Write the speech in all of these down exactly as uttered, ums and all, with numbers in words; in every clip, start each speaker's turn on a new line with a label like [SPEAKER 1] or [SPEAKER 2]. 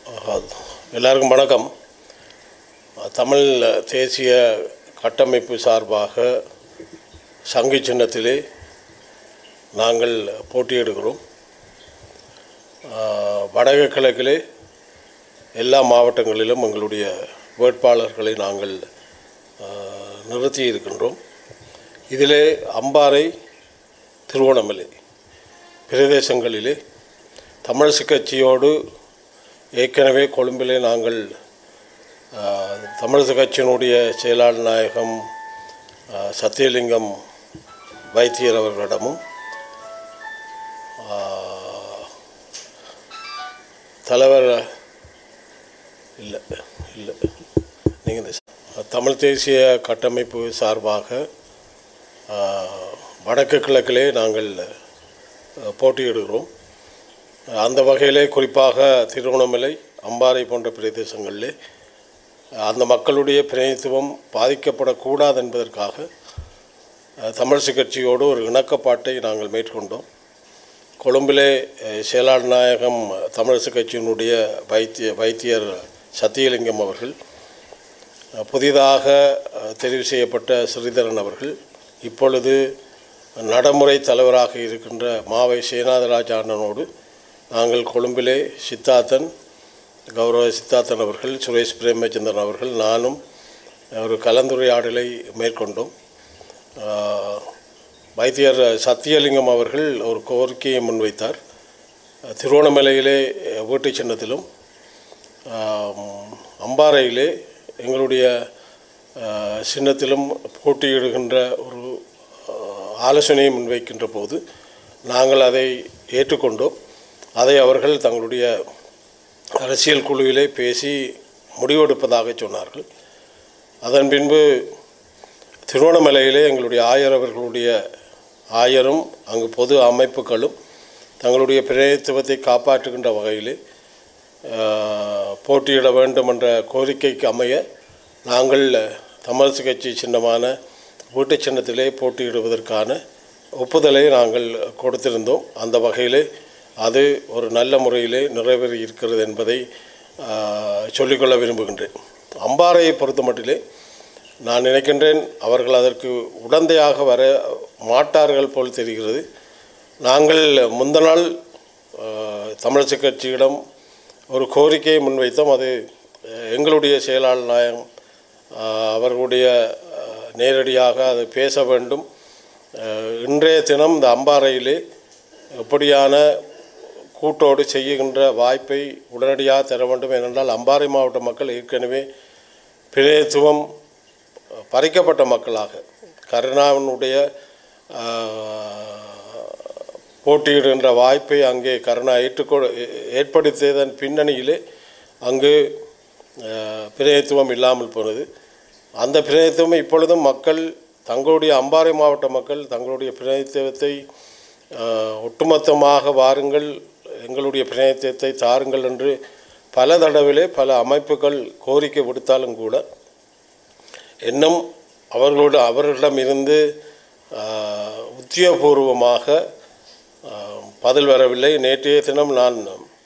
[SPEAKER 1] எல்லாருக்கும் வணக்கம். தமிழ் தேசிய கட்டமைப்பு சார்பாக சங்கி சின்னத்திலே நாங்கள் போட்டியிடுகிறோம். வடக்கு கிழக்கிலே எல்லா மாவட்டங்களிலும் எங்களுடைய வேட்பாளர்களை நாங்கள் நிறுத்தி இருக்கின்றோம். இதிலே அம்பாறை, திருவோணமலை பிரதேசங்களிலே தமிழரசு கட்சியோடு ஏற்கனவே கொழும்பிலே நாங்கள் தமிழரசு கட்சியினுடைய செயலாளர் நாயகம் சத்தியலிங்கம் வைத்தியர் அவர்களிடமும் தலைவர் இல்லை இல்லை நீங்கள் தமிழ் தேசிய கட்டமைப்பு சார்பாக வடக்கு கிழக்கிலே நாங்கள் போட்டியிடுகிறோம். அந்த வகையிலே குறிப்பாக திருவோணமலை, அம்பாறை போன்ற பிரதேசங்களிலே அந்த மக்களுடைய பிரதிநிதித்துவம் பாதிக்கப்படக்கூடாது என்பதற்காக தமிழரசு கட்சியோடு ஒரு இணக்கப்பாட்டை நாங்கள் மேற்கொண்டோம். கொழும்பிலே செயலாளர் நாயகம் தமிழரசு கட்சியினுடைய வைத்திய வைத்தியர் சத்தியலிங்கம் அவர்கள், புதிதாக தெரிவு செய்யப்பட்ட ஸ்ரீதரன் அவர்கள், இப்பொழுது நடைமுறை தலைவராக இருக்கின்ற மாவை சேனாதராஜ அண்ணனோடு நாங்கள் கொழும்பிலே சித்தார்த்தன், கௌரவ சித்தார்த்தன் அவர்கள், சுரேஷ் பிரேமச்சந்திரன் அவர்கள், நானும் ஒரு கலந்துரையாடலை மேற்கொண்டோம். வைத்தியர் சத்தியலிங்கம் அவர்கள் ஒரு கோரிக்கையை முன்வைத்தார். திருவோணமலையிலே வீட்டு சின்னத்திலும் அம்பாறையிலே எங்களுடைய சின்னத்திலும் போட்டியிடுகின்ற ஒரு ஆலோசனையை முன்வைக்கின்ற போது நாங்கள் அதை ஏற்றுக்கொண்டோம். அதை அவர்கள் தங்களுடைய அரசியல் குழுவிலே பேசி முடிவெடுப்பதாக சொன்னார்கள். அதன் பின்பு திருவோணமலையிலே எங்களுடைய ஆயர் அவர்களுடைய ஆயரும் அங்கு பொது அமைப்புகளும் தங்களுடைய பிரதிநிதித்துவத்தை காப்பாற்றுகின்ற வகையிலே போட்டியிட வேண்டும் என்ற கோரிக்கைக்கு அமைய நாங்கள் தமிழரசு கட்சி சின்னமான வீட்டு சின்னத்திலே போட்டியிடுவதற்கான ஒப்புதலை நாங்கள் கொடுத்திருந்தோம். அந்த வகையிலே அது ஒரு நல்ல முறையிலே நிறைவேறி இருக்கிறது என்பதை சொல்லிக்கொள்ள விரும்புகின்றேன். அம்பாறையை பொறுத்த மட்டிலே நான் நினைக்கின்றேன் அவர்கள் அதற்கு உடந்தையாக வர மாட்டார்கள் போல் தெரிகிறது. நாங்கள் முந்த நாள் தமிழரசு கட்சியிடம் ஒரு கோரிக்கையை முன்வைத்தோம். அது எங்களுடைய செயலாளர் நாயகம் அவர்களுடைய நேரடியாக அது பேச வேண்டும். இன்றைய தினம் இந்த அம்பாறையிலே எப்படியான கூட்டோடு செய்கின்ற வாய்ப்பை உடனடியாக தர வேண்டும். ஏனென்றால் அம்பாறை மாவட்ட மக்கள் ஏற்கனவே பிரதிநிதித்துவம் பறிக்கப்பட்ட மக்களாக கருணாவினுடைய போட்டியிடுகின்ற வாய்ப்பை அங்கே கருணா ஏற்றுக்கொ ஏற்படுத்தியதன் பின்னணியிலே அங்கு பிரதிநிதித்துவம் இல்லாமல் போனது. அந்த பிரதிநிதித்துவம் இப்பொழுதும் மக்கள் தங்களுடைய அம்பாறை மாவட்ட மக்கள் தங்களுடைய பிரதிநிதித்துவத்தை ஒட்டுமொத்தமாக வாருங்கள், எங்களுடைய பிரதிநிதித்துவத்தை தாருங்கள் என்று பல தடவிலே பல அமைப்புகள் கோரிக்கை விடுத்தாலும் கூட இன்னும் அவர்களோடு அவர்களிடமிருந்து உத்தியோகபூர்வமாக பதில் வரவில்லை. நேற்றைய தினம் நான்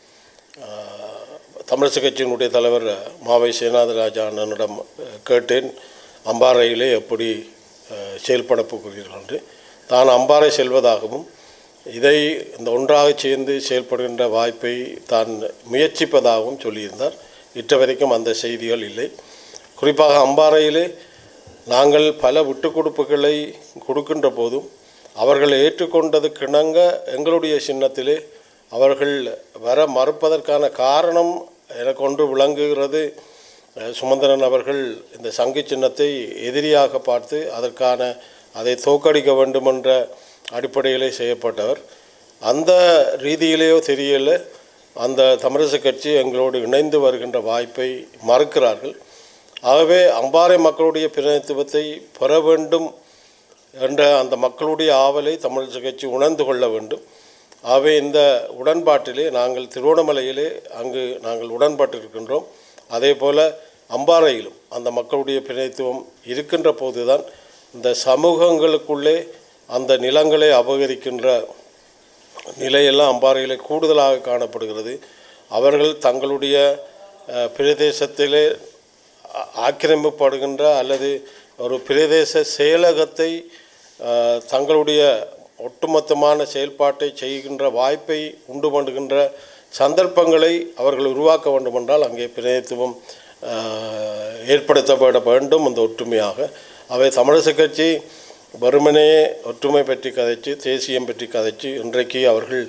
[SPEAKER 1] தமிழரசு கட்சியினுடைய தலைவர் மாவை சேனாதராஜ அண்ணனிடம் கேட்டேன், அம்பாறையிலே எப்படி செயல்பட போகிறீர்கள் என்று. தான் அம்பாறை செல்வதாகவும் இதை இந்த ஒன்றாக சேர்ந்து செயல்படுகின்ற வாய்ப்பை தான் முயற்சிப்பதாகவும் சொல்லியிருந்தார். இற்ற வரைக்கும் அந்த செய்திகள் இல்லை. குறிப்பாக அம்பாறையிலே நாங்கள் பல விட்டு கொடுப்புகளை கொடுக்கின்ற போதும் அவர்கள் ஏற்றுக்கொண்டதுக்கிணங்க எங்களுடைய சின்னத்திலே அவர்கள் வர மறுப்பதற்கான காரணம் எனக்கு ஒன்று விளங்குகிறது. சுமந்திரன் அவர்கள் இந்த சங்கி சின்னத்தை எதிரியாக பார்த்து அதற்கான அதை தோற்கடிக்க வேண்டுமென்ற அடிப்படையிலே செய்யப்பட்டவர். அந்த ரீதியிலேயோ தெரியல அந்த தமிழரசு கட்சி எங்களோடு இணைந்து வருகின்ற வாய்ப்பை மறுக்கிறார்கள். ஆகவே அம்பாறை மக்களுடைய பிரதிநிதித்துவத்தை பெற வேண்டும் என்ற அந்த மக்களுடைய ஆவலை தமிழரசு கட்சி உணர்ந்து கொள்ள வேண்டும். ஆகவே இந்த உடன்பாட்டிலே நாங்கள் திருவோணமலையிலே அங்கு நாங்கள் உடன்பட்டிருக்கின்றோம். அதே போல் அம்பாறையிலும் அந்த மக்களுடைய பிரதிநிதித்துவம் இருக்கின்ற போதுதான் இந்த சமூகங்களுக்குள்ளே அந்த நிலங்களை அபகரிக்கின்ற நிலையெல்லாம் அம்பாறையில் கூடுதலாக காணப்படுகிறது. அவர்கள் தங்களுடைய பிரதேசத்திலே ஆக்கிரமிக்கப்படுகின்ற அல்லது ஒரு பிரதேச செயலகத்தை தங்களுடைய ஒட்டுமொத்தமான செயல்பாட்டை செய்கின்ற வாய்ப்பை உண்டு பண்ணுகின்ற சந்தர்ப்பங்களை அவர்கள் உருவாக்க வேண்டும் என்றால் அங்கே பிரதிநிதித்துவம் ஏற்படுத்தப்பட வேண்டும். அந்த ஒற்றுமையாக அவை தமிழரசு கட்சி வறுமனே ஒற்றுமை பற்றி கதைச்சு தேசியம் பற்றி கதைச்சு இன்றைக்கு அவர்கள்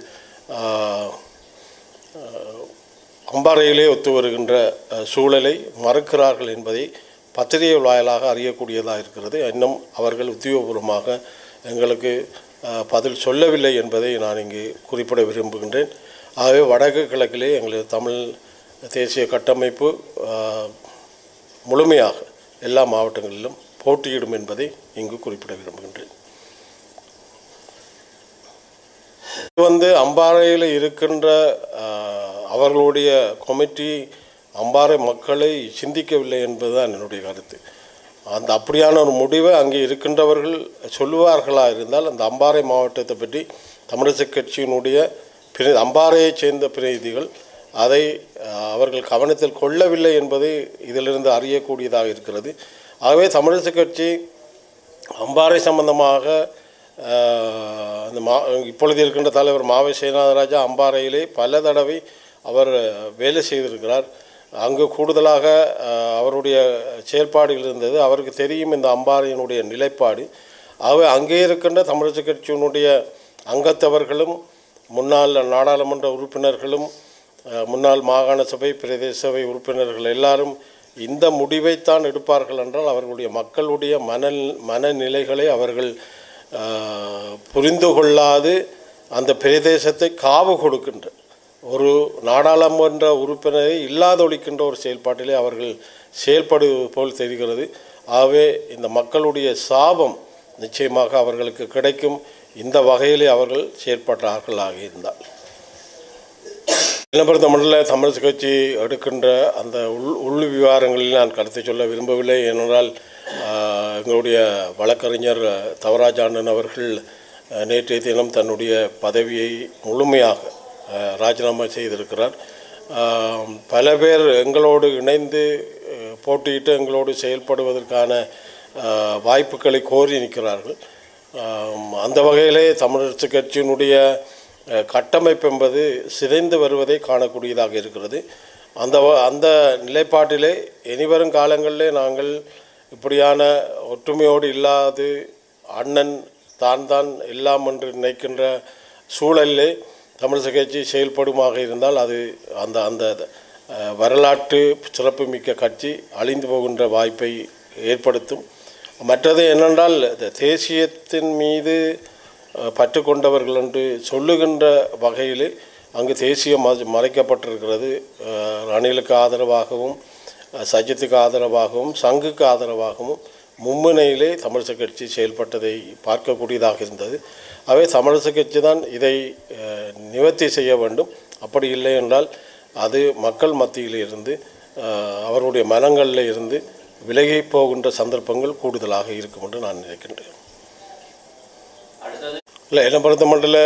[SPEAKER 1] அம்பாறையிலே ஒத்து வருகின்ற சூழலை மறுக்கிறார்கள் என்பதை பத்திரிகை வாயிலாக அறியக்கூடியதாக இருக்கிறது. இன்னும் அவர்கள் உத்தியோகபூர்வமாக எங்களுக்கு பதில் சொல்லவில்லை என்பதை நான் இங்கு குறிப்பிட விரும்புகின்றேன். ஆகவே வடக்கு கிழக்கிலே எங்களது தமிழ் தேசிய கட்டமைப்பு முழுமையாக எல்லா மாவட்டங்களிலும் போட்டியிடும் என்பதை இங்கு குறிப்பிட விரும்புகின்றேன். இது வந்து அம்பாறையில் இருக்கின்ற அவர்களுடைய கமிட்டி அம்பாறை மக்களை சிந்திக்கவில்லை என்பதுதான் என்னுடைய கருத்து. அந்த அப்படியான ஒரு முடிவை அங்கே இருக்கின்றவர்கள் சொல்லுவார்களாக இருந்தால் அந்த அம்பாறை மாவட்டத்தை பற்றி தமிழரசு கட்சியினுடைய பிரி அம்பாறையைச் சேர்ந்த பிரதிநிதிகள் அதை அவர்கள் கவனத்தில் கொள்ளவில்லை என்பதை இதிலிருந்து அறியக்கூடியதாக இருக்கிறது. ஆகவே தமிழரசு கட்சி அம்பாறை சம்பந்தமாக அந்த மா இப்பொழுது இருக்கின்ற தலைவர் மாவை சேனாதராஜா அம்பாறையிலே பல தடவை அவர் வேலை செய்திருக்கிறார். அங்கு கூடுதலாக அவருடைய செயல்பாடுகள் இருந்தது. அவருக்கு தெரியும் இந்த அம்பாறையினுடைய நிலைப்பாடு. ஆகவே அங்கே இருக்கின்ற தமிழரசு கட்சியினுடைய அங்கத்தவர்களும் முன்னாள் நாடாளுமன்ற உறுப்பினர்களும் முன்னாள் மாகாண சபை பிரதேச சபை உறுப்பினர்கள் எல்லாரும் இந்த முடிவைத்தான் எடுப்பார்கள் என்றால் அவர்களுடைய மக்களுடைய மன மனநிலைகளை அவர்கள் புரிந்து கொள்ளாது அந்த பிரதேசத்தை காவு கொடுக்கின்ற ஒரு நாடாளுமன்ற உறுப்பினரை இல்லாதொழிக்கின்ற ஒரு செயல்பாட்டிலே அவர்கள் செயல்படுவது போல் தெரிகிறது. ஆகவே இந்த மக்களுடைய சாபம் நிச்சயமாக அவர்களுக்கு கிடைக்கும். இந்த வகையிலே அவர்கள் செயல்பட்டார்களாக இருந்தால் இளம்பெரும் தமிழில் தமிழரசு கட்சி எடுக்கின்ற அந்த உள் உள் விவகாரங்களில் நான் கருத்தை சொல்ல விரும்பவில்லை. ஏனென்றால் எங்களுடைய வழக்கறிஞர் தவராஜ் அண்ணன் அவர்கள் நேற்றைய தினம் தன்னுடைய பதவியை முழுமையாக ராஜினாமா செய்திருக்கிறார். பல பேர் எங்களோடு இணைந்து போட்டியிட்டு எங்களோடு செயல்படுவதற்கான வாய்ப்புகளை கோரி நிற்கிறார்கள். அந்த வகையிலே தமிழரசு கட்சியினுடைய கட்டமைப்பு என்பது சிதைந்து வருவதை காணக்கூடியதாக இருக்கிறது. அந்த அந்த நிலைப்பாட்டிலே இனிவரும் காலங்களிலே நாங்கள் இப்படியான ஒற்றுமையோடு இல்லாது அண்ணன் தான் தான் எல்லாம் என்று நினைக்கின்ற சூழலிலே தமிழரசு கட்சி செயல்படுமாக இருந்தால் அது அந்த அந்த வரலாற்று சிறப்புமிக்க கட்சி அழிந்து போகின்ற வாய்ப்பை ஏற்படுத்தும். மற்றது என்னென்றால் தேசியத்தின் மீது பற்று கொண்டவர்கள் என்று சொல்லுகின்ற வகையில் அங்கு தேசியம் மறைக்கப்பட்டிருக்கிறது. ரணிலுக்கு ஆதரவாகவும் சஜித்துக்கு ஆதரவாகவும் சங்குக்கு ஆதரவாகவும் மும்முனையிலே தமிழரசு கட்சி செயல்பட்டதை பார்க்கக்கூடியதாக இருந்தது. அவை தமிழரசு கட்சி தான் இதை நிவர்த்தி செய்ய வேண்டும். அப்படி இல்லை என்றால் அது மக்கள் மத்தியில் இருந்து அவருடைய மனங்களில் இருந்து விலகி போகின்ற சந்தர்ப்பங்கள் கூடுதலாக இருக்கும் என்று நான் நினைக்கின்றேன். இல்லை, என்னை பொறுத்த மட்டும்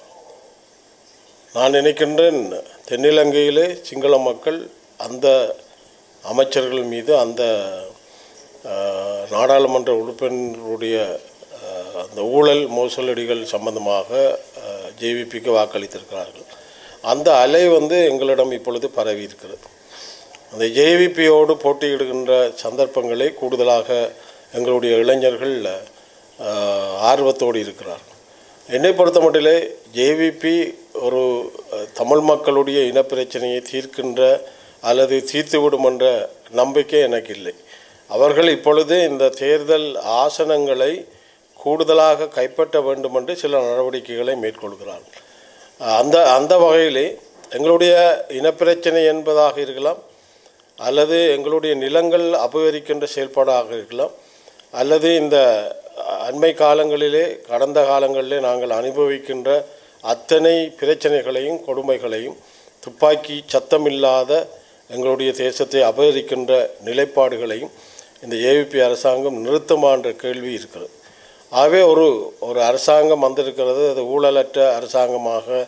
[SPEAKER 1] நான் நினைக்கின்றேன் தென்னிலங்கையிலே சிங்கள மக்கள் அந்த அமைச்சர்கள் மீது அந்த நாடாளுமன்ற உறுப்பினருடைய அந்த ஊழல் மோசடிகள் சம்பந்தமாக ஜேவிபிக்கு வாக்களித்திருக்கிறார்கள். அந்த அலை வந்து எங்களிடம் இப்பொழுது பரவி இருக்கிறது. அந்த ஜேவிபியோடு போட்டியிடுகின்ற சந்தர்ப்பங்களை கூடுதலாக எங்களுடைய இளைஞர்கள் ஆர்வத்தோடு இருக்கிறார்கள். என்னை பொறுத்த மட்டிலே ஜேவிபி ஒரு தமிழ் மக்களுடைய இனப்பிரச்சனையை தீர்க்கின்ற அல்லது தீர்த்துவிடும் என்ற நம்பிக்கை எனக்கு இல்லை. அவர்கள் இப்பொழுது இந்த தேர்தல் ஆசனங்களை கூடுதலாக கைப்பற்ற வேண்டும் என்று சில நடவடிக்கைகளை மேற்கொள்கிறார்கள். அந்த அந்த வகையிலே எங்களுடைய இனப்பிரச்சனை என்பதாக இருக்கலாம், அல்லது எங்களுடைய நிலங்கள் அபகரிக்கின்ற செயல்பாடாக இருக்கலாம், அல்லது இந்த அண்மை காலங்களிலே கடந்த காலங்களிலே நாங்கள் அனுபவிக்கின்ற அத்தனை பிரச்சனைகளையும் கொடுமைகளையும் துப்பாக்கி சத்தமில்லாத எங்களுடைய தேசத்தை அபகரிக்கின்ற நிலைப்பாடுகளையும் இந்த ஏவிபி அரசாங்கம் நிறுத்துமா என்ற கேள்வி இருக்கிறது. ஆகவே ஒரு ஒரு அரசாங்கம் வந்திருக்கிறது, அது ஊழலற்ற அரசாங்கமாக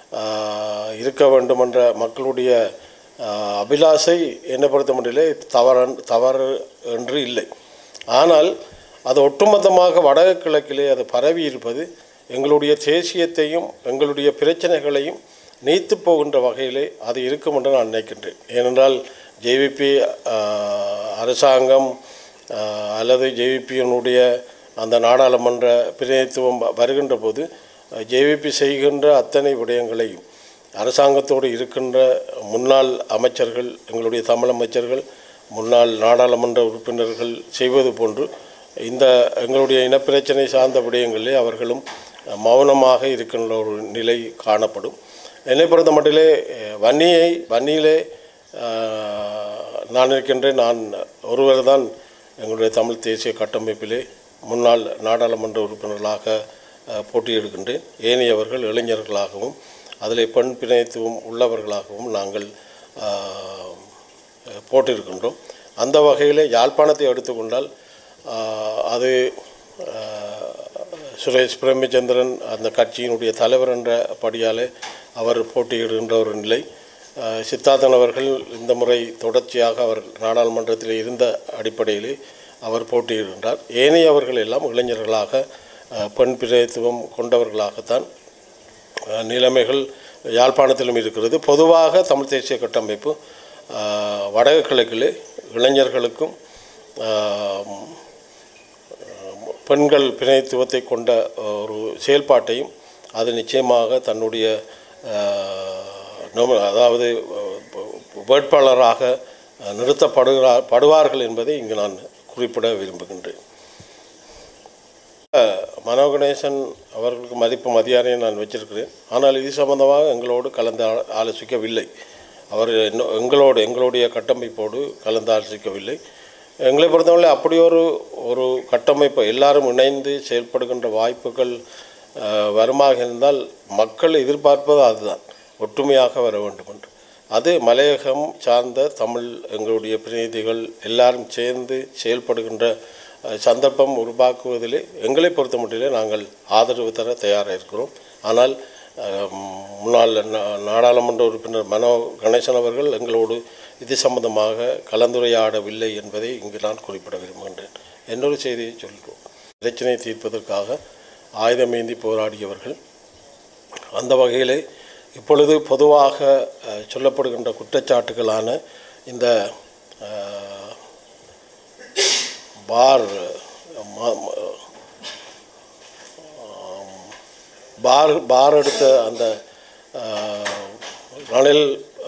[SPEAKER 1] இருக்க வேண்டும் என்ற மக்களுடைய அபிலாஷை என்னை பொறுத்த மட்டிலே தவறு தவறு என்று இல்லை. ஆனால் அது ஒட்டுமொத்தமாக வடக்கு கிழக்கிலே அது பரவி இருப்பது எங்களுடைய தேசியத்தையும் எங்களுடைய பிரச்சனைகளையும் நீத்து போகின்ற வகையிலே அது இருக்கும் என்று நான் நினைக்கின்றேன். ஏனென்றால் ஜேவிபி அரசாங்கம் அல்லது ஜேவிபியினுடைய அந்த நாடாளுமன்ற பிரதிநிதித்துவம் வருகின்ற போது ஜேவிபி செய்கின்ற அத்தனை விடயங்களையும் அரசாங்கத்தோடு இருக்கின்ற முன்னாள் அமைச்சர்கள், எங்களுடைய தமிழ் அமைச்சர்கள், முன்னாள் நாடாளுமன்ற உறுப்பினர்கள் செய்வது போன்று இந்த எங்களுடைய இனப்பிரச்சனை சார்ந்த விடயங்களிலே அவர்களும் மௌனமாக இருக்கின்ற ஒரு நிலை காணப்படும். என்னை பொறுத்த மட்டிலே வன்னியை வன்னியிலே நான் இருக்கின்றேன். நான் ஒருவர் தான் எங்களுடைய தமிழ் தேசிய கட்டமைப்பிலே முன்னாள் நாடாளுமன்ற உறுப்பினர்களாக போட்டியிடுகின்றேன். ஏனையவர்கள் இளைஞர்களாகவும் அதில் பெண் பிரதிநிதித்துவம் உள்ளவர்களாகவும் நாங்கள் போட்டிருக்கின்றோம். அந்த வகையில் யாழ்ப்பாணத்தை எடுத்துக்கொண்டால் அது சுரேஷ் பிரேமச்சந்திரன் அந்த கட்சியினுடைய தலைவர் என்ற படியாலே அவர் போட்டியிடுகின்ற ஒரு நிலை. சித்தார்த்தன் அவர்கள் இந்த முறை தொடர்ச்சியாக அவர் நாடாளுமன்றத்தில் இருந்த அடிப்படையிலே அவர் போட்டியிடுகின்றார். ஏனையவர்கள் எல்லாம் இளைஞர்களாக பெண் பிரதிநிதித்துவம் கொண்டவர்களாகத்தான் நிலைமைகள் யாழ்ப்பாணத்திலும் இருக்கிறது. பொதுவாக தமிழ் தேசிய கட்டமைப்பு வடக்கு கிழக்கிலே இளைஞர்களுக்கும் பெண்கள் பிரதிநிதித்துவத்தை கொண்ட ஒரு செயல்பாட்டையும் அது நிச்சயமாக தன்னுடைய அதாவது வேட்பாளராக நிறுத்தப்படுகிறார் படுவார்கள் என்பதை இங்கு நான் குறிப்பிட விரும்புகின்றேன். மனோ கணேசன் அவர்களுக்கு மதிப்பு மரியாதையை நான் வச்சிருக்கிறேன். ஆனால் இது சம்பந்தமாக எங்களோடு கலந்து ஆலோசிக்கவில்லை. அவர் எங்களோடு எங்களுடைய கட்டமைப்போடு கலந்து ஆலோசிக்கவில்லை. எங்களை பொறுத்தவரை அப்படி ஒரு ஒரு கட்டமைப்பு எல்லாரும் இணைந்து செயல்படுகின்ற வாய்ப்புகள் வருமாக இருந்தால் மக்கள் எதிர்பார்ப்பது அதுதான், ஒற்றுமையாக வர வேண்டும் என்று. அது மலையகம் சார்ந்த தமிழ் எங்களுடைய பிரதிநிதிகள் எல்லாரும் சேர்ந்து செயல்படுகின்ற சந்தர்ப்பம் உருவாக்குவதிலே எங்களை பொறுத்த மட்டிலே நாங்கள் ஆதரவு தர தயாராக இருக்கிறோம். ஆனால் முன்னாள் நாடாளுமன்ற உறுப்பினர் மனோ கணேசன் அவர்கள் எங்களோடு இது சம்பந்தமாக கலந்துரையாடவில்லை என்பதை இங்கு நான் குறிப்பிட விரும்புகின்றேன். இன்னொரு செய்தியை சொல்கிறோம். பிரச்சனையை தீர்ப்பதற்காக ஆயுதமேந்தி போராடியவர்கள். அந்த வகையிலே இப்பொழுது பொதுவாக சொல்லப்படுகின்ற குற்றச்சாட்டுகளான இந்த பார் பார் பார் எடுத்த அந்த ரணில்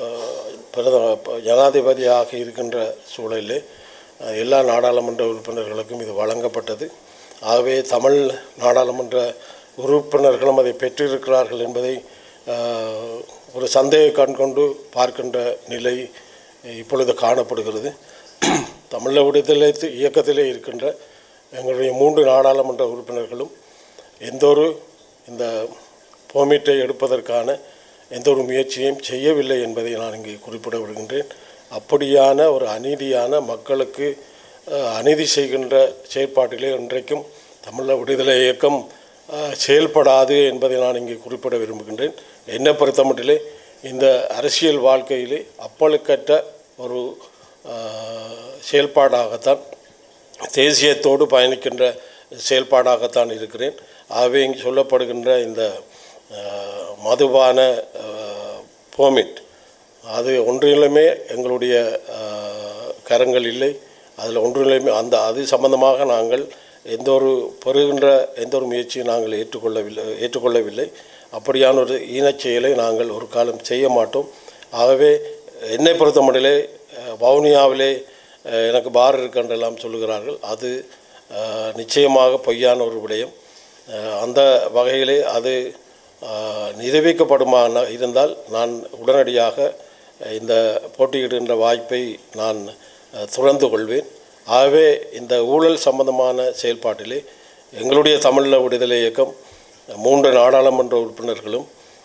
[SPEAKER 1] ஜனாதிபதியாக இருக்கின்ற சூழலில் எல்லா நாடாளுமன்ற உறுப்பினர்களுக்கும் இது வழங்கப்பட்டது. ஆகவே தமிழ் நாடாளுமன்ற உறுப்பினர்களும் அதை பெற்றிருக்கிறார்கள் என்பதை ஒரு சந்தேக கண் கொண்டு பார்க்கின்ற நிலை இப்பொழுது காணப்படுகிறது. தமிழ் விடுதலை இயக்கத்திலே இருக்கின்ற எங்களுடைய மூன்று நாடாளுமன்ற உறுப்பினர்களும் எந்த ஒரு இந்த பெர்மிட்டை எடுப்பதற்கான எந்த ஒரு முயற்சியையும் செய்யவில்லை என்பதை நான் இங்கே குறிப்பிட விடுகின்றேன். அப்படியான ஒரு அநீதியான மக்களுக்கு அநீதி செய்கின்ற செயற்பாட்டிலே இன்றைக்கும் தமிழ் விடுதலை இயக்கம் செயல்படாது என்பதை நான் இங்கே குறிப்பிட விரும்புகின்றேன். என்னை பொறுத்த மட்டிலே இந்த அரசியல் வாழ்க்கையிலே அப்பழுக்கற்ற ஒரு செயல்பாடாகத்தான் தேசியத்தோடு பயணிக்கின்ற செயல்பாடாகத்தான் இருக்கிறேன். ஆகவே இங்கு சொல்லப்படுகின்ற இந்த மதுபான பெர்மிட் அது ஒன்றிலுமே எங்களுடைய கரங்கள் இல்லை. அதில் ஒன்றிலுமே அந்த அது சம்பந்தமாக நாங்கள் எந்த ஒரு பெறுகின்ற எந்த ஒரு முயற்சியை நாங்கள் ஏற்றுக்கொள்ளவில்லை ஏற்றுக்கொள்ளவில்லை அப்படியான ஒரு ஈனச் செயலை நாங்கள் ஒரு காலம் செய்ய மாட்டோம். ஆகவே என்னை பொறுத்த மட்டிலே வவுனியாவிலே எனக்கு பார் இருக்கின்றெல்லாம் சொல்லுகிறார்கள். அது நிச்சயமாக பொய்யான ஒரு விடயம். அந்த வகையிலே அது நிரூபிக்கப்படுமான இருந்தால் நான் உடனடியாக இந்த போட்டியிடுகின்ற வாய்ப்பை நான் துறந்து கொள்வேன். ஆகவே இந்த ஊழல் சம்பந்தமான செயல்பாட்டிலே எங்களுடைய தமிழ் விடுதலை இயக்கம் மூன்று நாடாளுமன்ற உறுப்பினர்களும்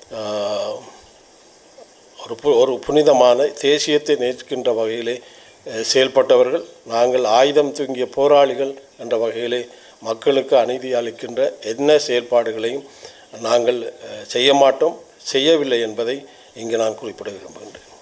[SPEAKER 1] ஒரு ஒரு புனிதமான தேசியத்தை நேசிக்கின்ற வகையிலே செயல்பட்டவர்கள். நாங்கள் ஆயுதம் தூங்கிய போராளிகள் என்ற வகையிலே மக்களுக்கு அநீதி அளிக்கின்ற என்ன செயல்பாடுகளையும் நாங்கள் செய்ய மாட்டோம், செய்யவில்லை என்பதை இங்கு நான் குறிப்பிட விரும்புகின்றேன்.